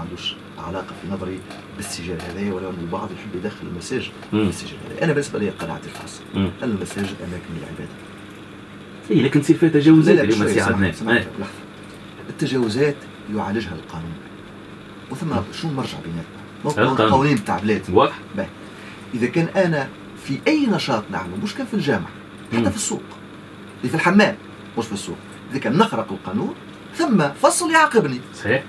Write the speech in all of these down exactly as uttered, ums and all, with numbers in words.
عندوش علاقه في نظري بالسجال هذايا، ولو ان البعض يحب يدخل المساجد في السجال هذايا. انا بالنسبه لي قناعتي الخاصه ان المساجد اماكن للعباده. اي لكن تصير فيها تجاوزات اليوم سي عدنان. التجاوزات يعالجها القانون، وثم شنو مرجع بيناتنا؟ القوانين بتاع بلادي واضح. اذا كان انا في اي نشاط نعمله، مش كان في الجامعه، حتى في السوق، في الحمام مش في السوق، اذا كان نخرق القانون ثم فصل يعاقبني. صحيح.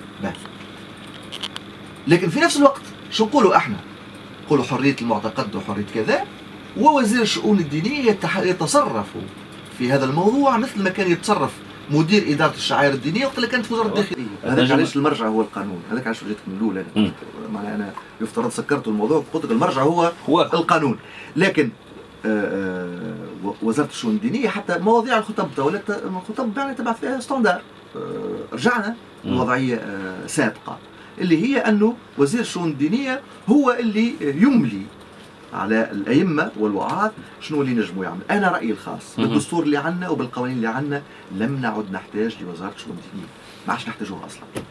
لكن في نفس الوقت شو نقولوا احنا؟ نقولوا حريه المعتقد وحريه كذا، ووزير الشؤون الدينيه يتصرف في هذا الموضوع مثل ما كان يتصرف مدير اداره الشعائر الدينيه وقت اللي كانت في وزاره الداخليه. هذاك علاش المرجع هو القانون، هذاك علاش جيت من الاول انا معناها انا يفترض سكرت الموضوع قلت لك المرجع هو, هو القانون. لكن آآ وزاره الشؤون الدينيه حتى مواضيع الخطب تولت الخطب يعني تبع فيها ستاندار. رجعنا لوضعيه سابقه اللي هي انه وزير الشؤون الدينيه هو اللي يملي على الائمه والوعاظ شنو اللي نجموا يعمل. انا رايي الخاص بالدستور اللي عندنا وبالقوانين اللي عندنا لم نعد نحتاج لوزاره الشؤون الدينيه، ما عادش نحتاجوها اصلا.